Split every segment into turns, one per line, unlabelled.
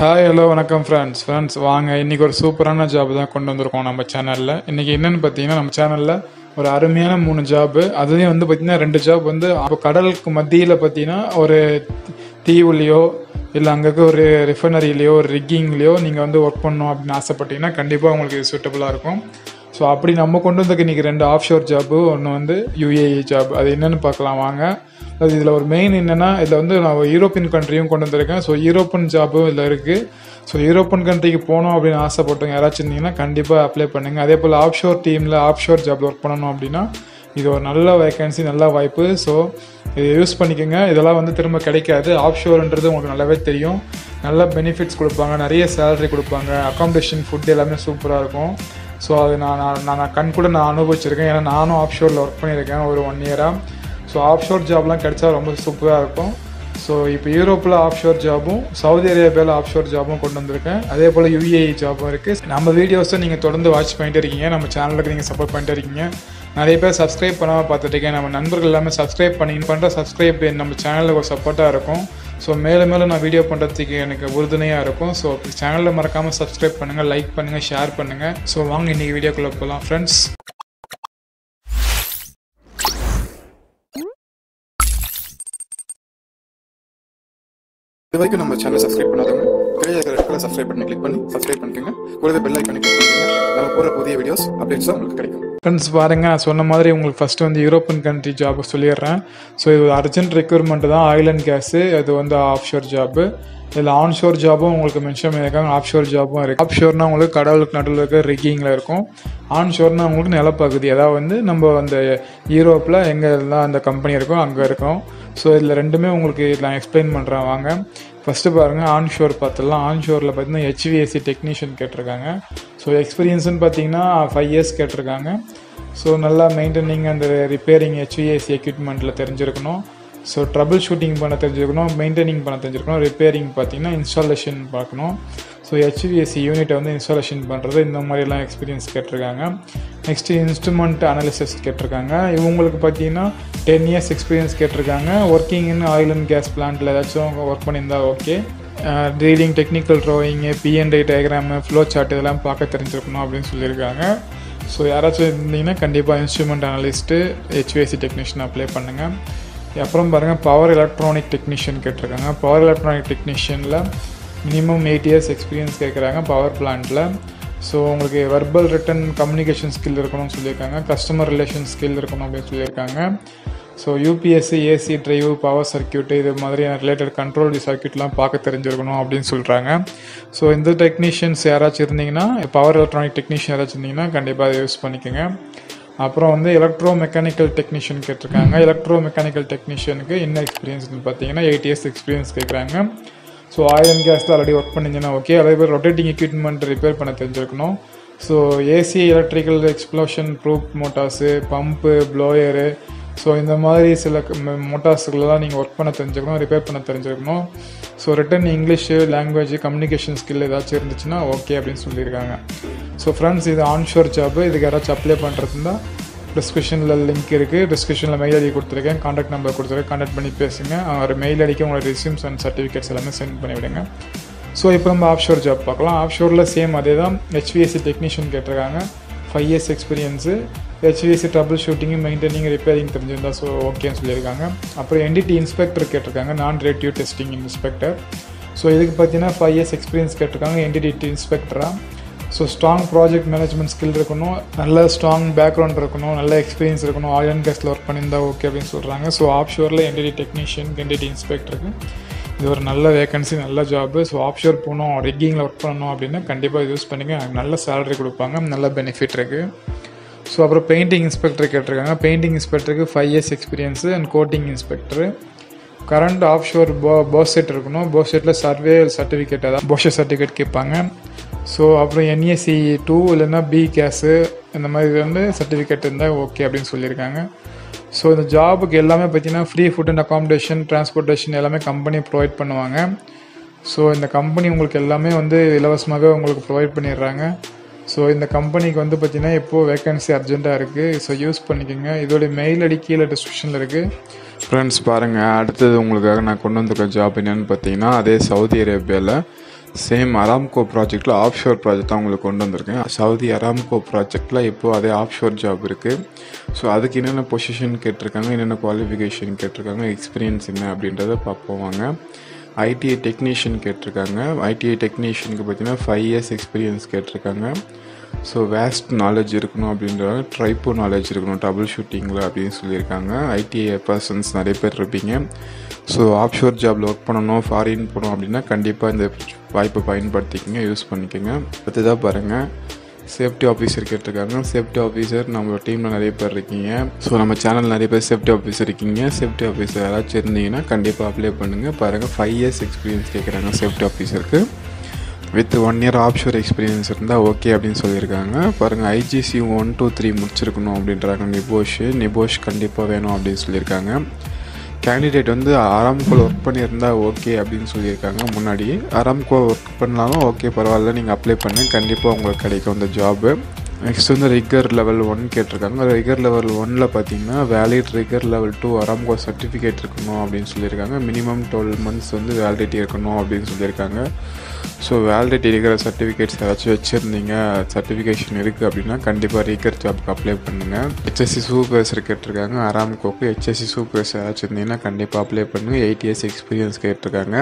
Hi hello வணக்கம் friends வாங்க இன்றைக்கி ஒரு சூப்பரான ஜாப் தான் கொண்டு வந்திருக்கோம் நம்ம சேனலில். இன்றைக்கி என்னென்னு பார்த்தீங்கன்னா நம்ம சேனலில் ஒரு அருமையான 3 ஜாப்பு, அதுலேயும் வந்து பார்த்திங்கன்னா 2 ஜாப் வந்து கடலுக்கு மத்தியில் பார்த்தீங்கன்னா ஒரு தீவுலையோ இல்லை அங்கே இருக்க ஒரு ரிஃபைனரிலையோ ஒரு ரிக்கிங்லேயோ நீங்கள் வந்து ஒர்க் பண்ணணும் அப்படின்னு ஆசைப்பட்டீங்கன்னா கண்டிப்பாக உங்களுக்கு இது சூட்டபுளாக இருக்கும். ஸோ அப்படி நம்ம கொண்டு வந்ததுக்கு இன்றைக்கி 2 ஆஃப்ஷோர் ஜாப்பு, ஒன்று வந்து UAE ஜாப். அது என்னென்னு பார்க்கலாம் வாங்க. அது இதில் ஒரு மெயின் என்னென்னா இதில் வந்து நான் யூரோப்பியன் கண்ட்ரியும் கொண்டு வந்திருக்கேன். ஸோ யூரோப்பியன் ஜாப்பும் இதில் இருக்குது. ஸோ யூரோப்பியன் கண்ட்ரிக்கு போகணும் அப்படின்னு ஆசைப்பட்டவங்க யாராச்சும் இருந்தீங்கன்னா கண்டிப்பாக அப்ளை பண்ணுங்கள். அதே போல் ஆஃப்ஷோர் டீமில் ஆஃப்ஷோர் ஜாப் ஒர்க் பண்ணணும் அப்படின்னா இது ஒரு நல்ல வேகன்சி, நல்ல வாய்ப்பு. ஸோ இதை யூஸ் பண்ணிக்கோங்க. இதெல்லாம் வந்து திரும்ப கிடைக்காது. ஆஃப்ஷோர்ன்றது உங்களுக்கு நல்லாவே தெரியும். நல்ல பெனிஃபிட்ஸ் கொடுப்பாங்க, நிறைய சேலரி கொடுப்பாங்க, அக்காமடேஷன், ஃபுட் எல்லாமே சூப்பராக இருக்கும். ஸோ அது நான் கண் கூட நான் அனுபவிச்சிருக்கேன். ஏன்னா நானும் ஆஃப்ஷோரில் ஒர்க் பண்ணியிருக்கேன் ஒரு 1 இயராக. ஸோ ஆஃப்ஷோர் ஜாப்லாம் கிடைச்சா ரொம்ப சூப்பராக இருக்கும். ஸோ இப்போ யூரோப்பில் ஆஃப்ஷோர் ஜாபும் சவுதி அரேபியாவில் ஆஃப்ஷோர் ஜாபும் கொண்டு வந்திருக்கேன். அதே போல் UAE ஜாபும் இருக்குது. நம்ம வீடியோஸை நீங்கள் தொடர்ந்து வாட்ச் பண்ணிட்டு இருக்கீங்க, நம்ம சேனலுக்கு நீங்கள் சப்போர்ட் பண்ணிட்டு இருக்கீங்க. நிறைய பேர் சப்ஸ்கிரைப் பண்ணாமல் பார்த்துட்டு இருக்கேன். நம்ம நண்பர்கள் எல்லாமே சப்ஸ்கிரைப் பண்ணுற சப்ஸ்கிரைப் நம்ம சேனலுக்கு ஒரு சப்போர்ட்டாக இருக்கும். ஸோ மேலும் நான் வீடியோ பண்ணுறதுக்கு எனக்கு உறுதுணையாக இருக்கும். ஸோ சேனலில் மறக்காமல் சப்ஸ்கிரைப் பண்ணுங்கள், லைக் பண்ணுங்கள், ஷேர் பண்ணுங்கள். ஸோ வாங்க இன்றைக்கி வீடியோக்குள்ளே போகலாம் ஃப்ரெண்ட்ஸ்.
இது வரைக்கும் நம்ம சேனலை சப்ஸ்கிரைப் பண்ணாதவங்க கீழே இருக்கிற இடத்துல சப்ஸ்கிரைப் பண்ணி கிளிக் பண்ணி சப்ஸ்கிரைப் பண்ணிக்கோங்க. கூடவே பெல் ஐக்கானை கிளிக் பண்ணிக்கோங்க. நம்ம போகிற புதிய வீடியோஸ் அப்டேட்ஸும் உங்களுக்கு கிடைக்கும்.
ஃப்ரெண்ட்ஸ் பாருங்க, நான் சொன்ன மாதிரி உங்களுக்கு ஃபஸ்ட்டு வந்து யூரோப்பியன் கண்ட்ரி ஜாப் சொல்லிடுறேன். ஸோ இது அர்ஜென்ட் ரெக்யூர்மெண்ட் தான், ஆயில் அண்ட் கேஸு. அது வந்து ஆஃப்ஷோர் ஜாப்பு. இதில் ஆன்ஷோர் ஜாபும் உங்களுக்கு மென்ஷன் பண்ணியிருக்காங்க, ஆஃப்ஷோர் ஜாப்பும் இருக்குது. ஆஃப்ஷோர்னால் உங்களுக்கு கடவுளுக்கு நடுவில் இருக்க ரிக்கிங்கில் இருக்கும். ஆன்ஷோர்னால் உங்களுக்கு நிலப்பகுதி, அதாவது வந்து நம்ம அந்த யூரோப்பில் எங்கெல்லாம் அந்த கம்பெனி இருக்கோ அங்கே இருக்கும். ஸோ இதில் ரெண்டுமே உங்களுக்கு நான் எக்ஸ்பிளைன் பண்ணுறேன் வாங்க. ஃபஸ்ட்டு பாருங்கள், ஆன்ஷோர் பார்த்துடலாம். ஆன்ஷோரில் பார்த்தீங்கன்னா HVAC டெக்னீஷியன் கேட்டிருக்காங்க. ஸோ எக்ஸ்பீரியன்ஸ்னு பார்த்தீங்கன்னா 5 இயர்ஸ் கேட்டிருக்காங்க. ஸோ நல்லா மெயின்டைனிங் அந்த ரிப்பேரிங் HVAC எக்யூப்மெண்ட்டில் தெரிஞ்சிருக்கணும். ஸோ ட்ரபிள் ஷூட்டிங் பண்ண தெரிஞ்சிருக்கணும், மெயின்டைனிங் பண்ண தெரிஞ்சிருக்கணும், ரிப்பேரிங் பார்த்தீங்கன்னா இன்ஸ்டாலேஷன் பார்க்கணும். ஸோ HVAC யூனிட்டை வந்து இன்ஸ்டாலேஷன் பண்ணுறது, இந்த மாதிரிலாம் எக்ஸ்பீரியன்ஸ் கேட்டிருக்காங்க. நெக்ஸ்ட்டு இன்ஸ்ட்ருமெண்ட் அனாலிசிஸ் கேட்டிருக்காங்க. இவங்களுக்கு பார்த்தீங்கன்னா 10 இயர்ஸ் எக்ஸ்பீரியன்ஸ் கேட்டிருக்காங்க. Working in oil and gas பிளான்ட்டில் ஏதாச்சும் ஒர்க் பண்ணியிருந்தா okay. Reading, technical drawing, P&I diagram, flow chart இதெல்லாம் பார்க்க தெரிஞ்சிருக்கணும் அப்படின்னு சொல்லியிருக்காங்க. ஸோ யாராச்சும் இருந்தீங்கன்னா கண்டிப்பாக instrument analyst HVAC technician apply பண்ணுங்கள். அப்புறம் பாருங்கள், பவர் எலக்ட்ரானிக் டெக்னீஷியன் கேட்டிருக்காங்க. பவர் எலக்ட்ரானிக் டெக்னீஷியனில் மினிமம் 8 இயர்ஸ் எக்ஸ்பீரியன்ஸ் கேட்குறாங்க பவர் பிளான்ட்டில். ஸோ உங்களுக்கு வெர்பல் ரிட்டன் கம்யூனிகேஷன் ஸ்கில் இருக்கணும்னு சொல்லியிருக்காங்க, கஸ்டமர் ரிலேஷன் ஸ்கில் இருக்கணும் அப்படின்னு சொல்லியிருக்காங்க. So UPSC, AC drive, power circuit இது மாதிரியான ரிலேட்டட் கண்ட்ரோல் சர்க்கியூட்லாம் பார்க்க தெரிஞ்சிருக்கணும் அப்படின்னு சொல்கிறாங்க. ஸோ இந்த டெக்னீஷியன்ஸ் யாராச்சும் இருந்தீங்கன்னா, பவர் எலக்ட்ரானிக் டெக்னீஷியன் யாராச்சும் இருந்தீங்கன்னா கண்டிப்பாக அதை யூஸ் பண்ணிக்கோங்க. அப்புறம் வந்து எலக்ட்ரோமெக்கானிக்கல் டெக்னீஷியன் கேட்டிருக்காங்க. எலக்ட்ரோமெக்கானிக்கல் டெக்னீஷியனுக்கு என்ன எக்ஸ்பீரியன்ஸ்னு பார்த்தீங்கன்னா 8 இயர்ஸ் எக்ஸ்பீரியன்ஸ் கேட்குறாங்க. ஸோ ஆயில் அண்ட் கேஸில் ஆல்ரெடி ஒர்க் பண்ணிங்கன்னா ஓகே. அதே மாதிரி ரொட்டேட்டிங் எக்யூப்மெண்ட் ரிப்பேர் பண்ண தெரிஞ்சிருக்கணும். So AC electrical explosion proof motors, pump, blower, so இந்த மாதிரி சில மோட்டார்ஸுகளெலாம் நீங்கள் ஒர்க் பண்ண தெரிஞ்சுக்கணும், ரிப்பேர் பண்ண தெரிஞ்சுக்கணும். So written English language communication skill ஏதாச்சும் இருந்துச்சுன்னா ஓகே அப்படின்னு சொல்லியிருக்காங்க. ஸோ ஃப்ரெண்ட்ஸ், இது ஆன்ஷோர் ஜாப்பு. இதுக்கு யாராச்சும் அப்ளை பண்ணுறதுனா டிஸ்கிரிப்ஷனில் லிங்க் இருக்குது, டிஸ்கிரிப்ஷனில் மெயில் ஐடி கொடுத்துருக்கேன், கான்டாக்ட் நம்பர் கொடுத்துருக்கேன், கான்டாக்ட் பண்ணி பேசுங்க. ஒரு மெயில் ஐடிக்கு உங்களோட ரெஸ்யூம்ஸ் அண்ட் சர்டிஃபிகேட்ஸ் எல்லாமே சென்ட் பண்ணிவிடுங்க. ஸோ இப்போ நம்ம ஆஃப்ஷோர் ஜாப் பார்க்கலாம். ஆஃப்ஷோரில் சேம் அதே தான், HVAC டெக்னீஷியன் கேட்டிருக்காங்க. 5 years experience, HVAC troubleshooting, maintaining, repairing தெரிஞ்சிருந்தா ஸோ ஓகேன்னு சொல்லியிருக்காங்க. அப்புறம் NDT இன்ஸ்பெக்டர் கேட்டிருக்காங்க, நான் ரிலேட்டிவ் டெஸ்டிங் இன்ஸ்பெக்டர். ஸோ இதுக்கு பார்த்தீங்கன்னா 5 இயர்ஸ் எக்ஸ்பீரியன்ஸ் கேட்டிருக்காங்க NDT இன்ஸ்பெக்டராக. So strong project management skill இருக்கணும், நல்ல ஸ்ட்ராங் பேக்ரவுண்ட் இருக்கணும், நல்ல எக்ஸ்பீரியன்ஸ் இருக்கணும், ஆயில் அண்ட் கேஸில் ஒர்க் பண்ணியிருந்தா ஓகே அப்படின்னு சொல்கிறாங்க. ஸோ ஆஃப்ஷோரில் NDT டெக்னீஷியன், NDT இன்ஸ்பெக்டருக்கு இது ஒரு நல்ல வேகன்சி, நல்ல ஜாப்பு. ஸோ ஆஃப்ஷோர் போகணும், ரிக்கிங்கில் ஒர்க் பண்ணணும் அப்படின்னா கண்டிப்பாக யூஸ் பண்ணிங்க. நல்ல சேலரி கொடுப்பாங்க, நல்ல பெனிஃபிட் இருக்குது. ஸோ அப்புறம் பெயிண்டிங் இன்ஸ்பெக்டர் கேட்டிருக்காங்க. பெயிண்டிங் இன்ஸ்பெக்டருக்கு 5 years experience and coating inspector. Current offshore BOSIET இருக்கணும், போசெட்டில் சர்வே சர்டிஃபிகேட், அதான் போஷர் சர்டிஃபிகேட் கேட்பாங்க. ஸோ அப்புறம் NAC 2 இல்லைன்னா B கேஸு இந்த மாதிரி வந்து சர்டிஃபிகேட் இருந்தால் ஓகே அப்படின்னு சொல்லியிருக்காங்க. ஸோ இந்த ஜாபுக்கு எல்லாமே பார்த்தீங்கன்னா free food and accommodation, transportation எல்லாமே கம்பெனி ப்ரொவைட் பண்ணுவாங்க. ஸோ இந்த கம்பெனி உங்களுக்கு எல்லாமே வந்து இலவசமாகவே உங்களுக்கு ப்ரொவைட் பண்ணிடுறாங்க. ஸோ இந்த கம்பெனிக்கு வந்து பார்த்தீங்கன்னா இப்போது வேகன்சி அர்ஜென்ட்டாக இருக்குது. ஸோ யூஸ் பண்ணிக்கோங்க. இதோடைய மெயில் ஐடி கீழே டிஸ்கிரிப்ஷனில் இருக்குது.
ஃப்ரெண்ட்ஸ் பாருங்கள், அடுத்தது உங்களுக்காக நான் கொண்டு வந்திருக்க ஜாப் என்னென்னு பார்த்தீங்கன்னா அதே சவுதி அரேபியாவில்
சேம் அராம்கோ ப்ராஜெக்டில் ஆஃப்ஷோர் ப்ராஜெக்ட் தான் உங்களுக்கு கொண்டு வந்திருக்கேன். சவுதி அராம்கோ ப்ராஜெக்டில் இப்போது அதே ஆஃப்ஷோர் ஜாப் இருக்குது. ஸோ அதுக்கு என்னென்ன பொசிஷன் கேட்டிருக்காங்க, என்னென்ன குவாலிஃபிகேஷன் கேட்டிருக்காங்க, எக்ஸ்பீரியன்ஸ் என்ன அப்படின்றத பார்ப்போம் வாங்க. ஐடிஐ டெக்னீஷியன் கேட்டிருக்காங்க. ஐடிஐ டெக்னீஷியனுக்கு பார்த்தீங்கன்னா 5 years எக்ஸ்பீரியன்ஸ் கேட்டிருக்காங்க. ஸோ வேஸ்ட் நாலேஜ் இருக்கணும் அப்படின்றாங்க. ட்ரைப்போ நாலேஜ் இருக்கணும் ட்ரபிள் ஷூட்டிங்கில் அப்படின்னு சொல்லியிருக்காங்க. ஐடிஐ பர்சன்ஸ் நிறைய பேர் இருப்பீங்க. ஸோ ஆஃப்ஷோர் ஜாபில் ஒர்க் பண்ணணும், ஃபாரின் போகணும் அப்படின்னா கண்டிப்பாக இந்த வாய்ப்பை பயன்படுத்திக்கங்க, யூஸ் பண்ணிக்கோங்க. அடுத்ததாக பாருங்கள், சேஃப்டி ஆஃபீஸர் கேட்டிருக்காங்க. சேஃப்டி ஆஃபீஸர் நம்ம டீமில் நிறைய பேர் இருக்கீங்க. ஸோ நம்ம சேனல் நிறைய பேர் சேஃப்டி ஆஃபீஸர் இருக்கீங்க. சேஃப்டி ஆஃபீஸர் யாராச்சும் இருந்தீங்கன்னா கண்டிப்பாக அப்ளை பண்ணுங்கள். பாருங்கள் 5 years எக்ஸ்பீரியன்ஸ் கேட்குறாங்க சேஃப்டி ஆஃபீஸருக்கு. வித் 1 year ஆஃப்ஷோர் எக்ஸ்பீரியன்ஸ் இருந்தால் ஓகே அப்படின்னு சொல்லியிருக்காங்க. பாருங்கள் IGC 1 to 3 முடிச்சிருக்கணும் அப்படின்றாங்க. நிபோஷ் கண்டிப்பாக வேணும் அப்படின்னு சொல்லியிருக்காங்க. கேண்டிடேட் வந்து அராம்கோவில் ஒர்க் பண்ணியிருந்தால் ஓகே அப்படின்னு சொல்லியிருக்காங்க. முன்னாடி அராம்கோ ஒர்க் பண்ணாலும் ஓகே பரவாயில்ல, நீங்கள் அப்ளை பண்ணி கண்டிப்பாக உங்களுக்கு கிடைக்கும் இந்த ஜாபு. நெக்ஸ்ட் வந்து ரிகர் லெவல் 1 கேட்டிருக்காங்க. ரிகர் லெவல் 1ல் பார்த்தீங்கன்னா valid rigger level 2 Aramco certificate இருக்கணும் அப்படின்னு சொல்லியிருக்காங்க. மினிமம் 12 months வந்து வேலிடிட்டி இருக்கணும் அப்படின்னு சொல்லியிருக்காங்க. ஸோ வேலிடிட்டி இருக்கிற சர்டிஃபிகேட்ஸ் ஏதாச்சும் வச்சுருந்தீங்க, சர்டிஃபிகேஷன் இருக்குது அப்படின்னா கண்டிப்பாக ரிகர் ஜாப்க்கு அப்ளை பண்ணுங்கள். HSE சூப்பர்வைசர் கேட்டிருக்காங்க. அராம்கோக்கு HSE சூப்பர்வைசர் ஏதாச்சும் இருந்தீங்கன்னா கண்டிப்பாக அப்ளை பண்ணுங்கள். 8 years எக்ஸ்பீரியன்ஸ் கேட்டிருக்காங்க.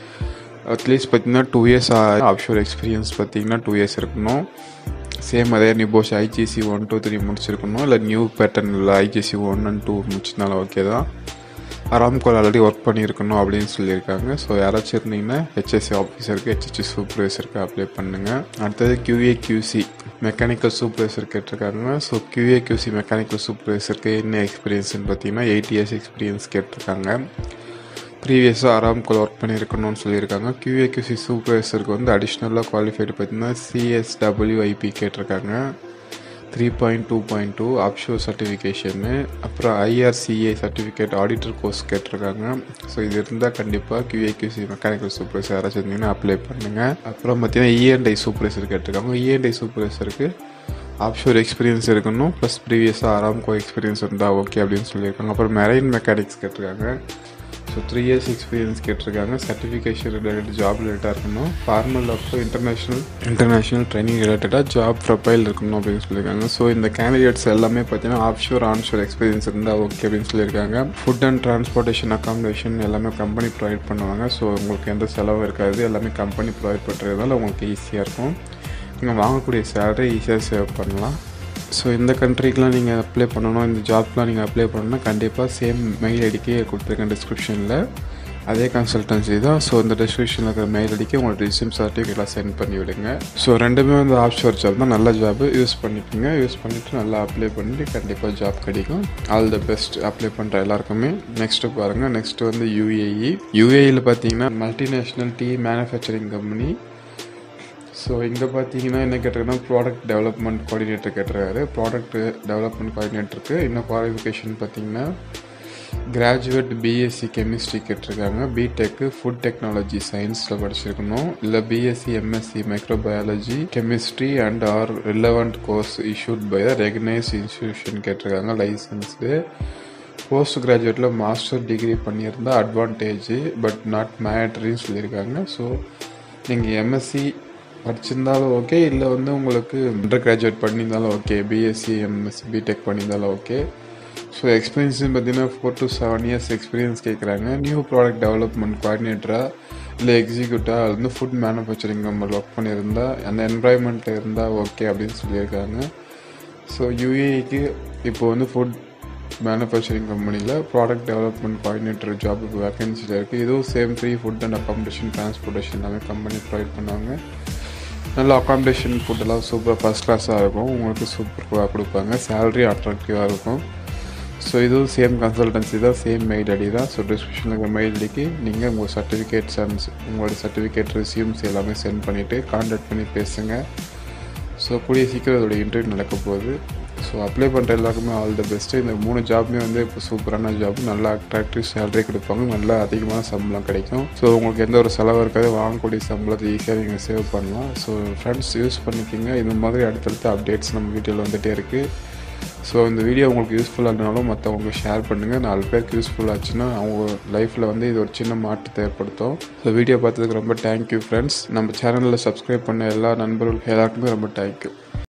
அட்லீஸ்ட் பார்த்தீங்கன்னா 2 years ஆஃப்ஷோர் எக்ஸ்பீரியன்ஸ் பார்த்தீங்கன்னா 2 years இருக்கணும். சேம் அதே நிபோஷ் IGC 1 to 3 முடிச்சிருக்கணும். இல்லை நியூ பேட்டர்னில் IGC 1 and 2 முடிச்சிருந்தாலும் ஓகே தான். அராம்கோல் ஆல்ரெடி ஒர்க் பண்ணியிருக்கணும் அப்படின்னு சொல்லியிருக்காங்க. ஸோ யாராச்சும் இருந்தீங்கன்னா HSE ஆஃபீஸருக்கு HSE சூப்பர்வைசருக்கு அப்ளை பண்ணுங்கள். அடுத்தது QAQC மெக்கானிக்கல் சூப்பர்வைசர் கேட்டிருக்காங்க. ஸோ QAQC மெக்கானிக்கல் சூப்பர்வைசருக்கு என்ன எக்ஸ்பீரியன்ஸ்னு பார்த்தீங்கன்னா 8 years எக்ஸ்பீரியன்ஸ் கேட்டிருக்காங்க. ப்ரீவியஸாக அராம்கோல் ஒர்க் பண்ணியிருக்கணும்னு சொல்லியிருக்காங்க. QAQC சூப்பர்வைசருக்கு வந்து அடிஷ்னலாக குவாலிஃபைடு பார்த்தீங்கன்னா CSWIP கேட்டிருக்காங்க. 3.2.2 ஆப்ஷோர் சர்டிஃபிகேஷனு, அப்புறம் IRCA சர்டிஃபிகேட் ஆடிட்டர் கோர்ஸ் கேட்டிருக்காங்க. ஸோ இது இருந்தால் கண்டிப்பாக QAQC மெக்கானிக்கல் சூப்பர்வைசர் யாராச்சும் இருந்தீங்கன்னா அப்ளை பண்ணுங்கள். அப்புறம் பார்த்தீங்கன்னா E&I சூப்பர்வைசர் கேட்டிருக்காங்க. E&I சூப்பர்வைசருக்கு ஆப்ஷோர் எக்ஸ்பீரியன்ஸ் இருக்கணும், ப்ளஸ் ப்ரீவியஸாக அராம்கோ எக்ஸ்பீரியன்ஸ் இருந்தால் ஓகே அப்படின்னு சொல்லியிருக்காங்க. அப்புறம் மெரைன் மெக்கானிக்ஸ் கேட்டிருக்காங்க. ஸோ 3 years எக்ஸ்பீரியன்ஸ் கேட்டிருக்காங்க. சர்டிஃபிகேஷன் ரிலேட்டட் ஜாப் ரிலேட்டாக இருக்கணும். ஃபார்மல் அப்புறம் இன்டர்நேஷ்னல் ட்ரைனிங் ரிலேட்டடாக ஜாப் ப்ரொஃபைல் இருக்கணும் அப்படின்னு சொல்லியிருக்காங்க. ஸோ இந்த கேண்டிடேட்ஸ் எல்லாமே பார்த்தீங்கன்னா ஆஃப்ஷோர் ஆன்ஷோர் எக்ஸ்பீரியன்ஸ் இருந்தால் ஓகே அப்படின்னு சொல்லியிருக்காங்க. ஃபுட் அண்ட் டிரான்ஸ்போர்ட்டேஷன் அகாமடேஷன் எல்லாமே கம்பெனி ப்ரொவைட் பண்ணுவாங்க. ஸோ உங்களுக்கு எந்த செலவும் இருக்காது, எல்லாமே கம்பெனி ப்ரொவைட் பண்ணுறதுனால உங்களுக்கு ஈஸியாக இருக்கும். நீங்கள் வாங்கக்கூடிய சேலரி ஈஸியாக சேவ் பண்ணலாம். ஸோ இந்த கண்ட்ரிக்கெலாம் நீங்கள் அப்ளை பண்ணணும், இந்த ஜாப்லாம் நீங்கள் அப்ளை பண்ணணும்னா கண்டிப்பாக சேம் மெயில் ஐடிக்கே கொடுத்துருக்கேன் டிஸ்கிரிப்ஷனில். அதே கன்சல்டன்சி தான். ஸோ இந்த டிஸ்கிரிப்ஷனில் இருக்கிற மெயில் ஐடிக்கு உங்களோட ரிசியூம் சர்டிஃபிகேட்லாம் சென்ட் பண்ணி விடுங்க. ஸோ ரெண்டுமே வந்து ஆஃப்ஷோர் ஜாப் தான், நல்ல ஜாப்பு, யூஸ் பண்ணிக்கோங்க. யூஸ் பண்ணிவிட்டு நல்லா அப்ளை பண்ணிட்டு கண்டிப்பாக ஜாப் கிடைக்கும். ஆல் த பெஸ்ட் அப்ளை பண்ணுற எல்லாருக்குமே. நெக்ஸ்ட்டு பாருங்கள், நெக்ஸ்ட்டு வந்து UAE பார்த்தீங்கன்னா multinational tea manufacturing company. So இங்கே பார்த்தீங்கன்னா என்ன கேட்டிருக்குன்னா ப்ராடக்ட் டெவலப்மெண்ட் கோஆர்டினேட்டர் கேட்டிருக்காரு. ப்ராடக்ட் டெவலப்மெண்ட் கோஆர்டினேட்டருக்கு இன்னும் குவாலிஃபிகேஷன் பார்த்தீங்கன்னா கிராஜுவேட் BSc கெமிஸ்ட்ரி கேட்டிருக்காங்க. பிடெக்கு ஃபுட் டெக்னாலஜி சயின்ஸில் படிச்சிருக்கணும். இல்லை BSc MSc microbiology chemistry and or relevant course issued by the recognised institution கேட்டிருக்காங்க, லைசன்ஸ்டு. போஸ்ட் கிராஜுவேட்டில் மாஸ்டர் டிகிரி பண்ணியிருந்தால் அட்வான்டேஜ், பட் நாட் மேண்டரின்னு சொல்லியிருக்காங்க. ஸோ நீங்கள் MSc படிச்சிருந்தாலும் ஓகே, இல்லை வந்து உங்களுக்கு அண்டர் கிராஜுவேட் பண்ணியிருந்தாலும் ஓகே, BSc MSc பிடெக் பண்ணியிருந்தாலும் ஓகே. ஸோ எக்ஸ்பீரியன்ஸ்னு பார்த்தீங்கன்னா 4 to 7 years எக்ஸ்பீரியன்ஸ் கேட்குறாங்க. நியூ ப்ராடக்ட் டெவலப்மெண்ட் கோஆர்டினேட்டராக இல்லை எக்ஸிக்யூட்டிவாக அது வந்து ஃபுட் மேனுஃபேக்சரிங் கம்பெனியில் ஒர்க் பண்ணியிருந்தா அந்த என்வாயன்மெண்ட்டில் இருந்தால் ஓகே அப்படின்னு சொல்லியிருக்காங்க. ஸோ UAEக்கு இப்போ வந்து ஃபுட் மேனுஃபேக்சரிங் கம்பெனியில் ப்ராடக்ட் டெவலப்மெண்ட் கோஆர்டினேட்டர் ஜாப் இப்போ வேகன்சியில் இருக்குது. இதுவும் same free food and accommodation transportation எல்லாமே கம்பெனி ப்ரொவைட் பண்ணுவாங்க. நல்ல அகாமடேஷன் ஃபுட்டெல்லாம் சூப்பராக ஃபஸ்ட் கிளாஸாக இருக்கும், உங்களுக்கு சூப்பராக கொடுப்பாங்க, சேலரி அட்ராக்டிவாக இருக்கும். ஸோ இதுவும் சேம் கன்சல்டன்சி தான், சேம் மெயில் ஐடி தான். ஸோ டிஸ்கிரிப்ஷனில் இருக்கிற மெயில் ஐடிக்கு நீங்கள் உங்கள் சர்டிஃபிகேட்ஸ் அண்ட் உங்களோட சர்டிஃபிகேட் ரெஸ்யூம்ஸ் எல்லாமே சென்ட் பண்ணிவிட்டு கான்டாக்ட் பண்ணி பேசுங்க. ஸோ கூடிய சீக்கிரம் இதோட இன்டர்வியூ நடக்க போகுது. ஸோ அப்ளை பண்ணுற எல்லாருக்குமே ஆல் த பெஸ்ட்டு. இந்த 3 ஜாப்புமே வந்து இப்போ சூப்பரான ஜாப், நல்லா அட்ராக்டிவ் சேலரி கொடுப்பாங்க, நல்லா அதிகமான சம்பளம் கிடைக்கும். ஸோ உங்களுக்கு எந்த ஒரு செலவு இருக்காது, வாங்கக்கூடிய சம்பளத்தை ஈஸியாக நீங்கள் சேவ் பண்ணலாம். ஸோ ஃப்ரெண்ட்ஸ் யூஸ் பண்ணிக்கோங்க. இந்த மாதிரி அடுத்தடுத்த அப்டேட்ஸ் நம்ம வீடியோவில் வந்துகிட்டே இருக்குது. ஸோ இந்த வீடியோ உங்களுக்கு யூஸ்ஃபுல்லாக இருந்தாலும் மற்றவங்களுக்கு ஷேர் பண்ணுங்கள். 4 பேருக்கு யூஸ்ஃபுல் ஆச்சுன்னா அவங்க லைஃப்பில் வந்து இது ஒரு சின்ன மாற்றத்தை ஏற்படுத்தும். ஸோ வீடியோ பார்த்ததுக்கு ரொம்ப தேங்க்யூ ஃப்ரெண்ட்ஸ். நம்ம சேனலில் சப்ஸ்கிரைப் பண்ண எல்லா நண்பர்களுக்கும் எல்லாருக்குமே ரொம்ப தேங்க்யூ.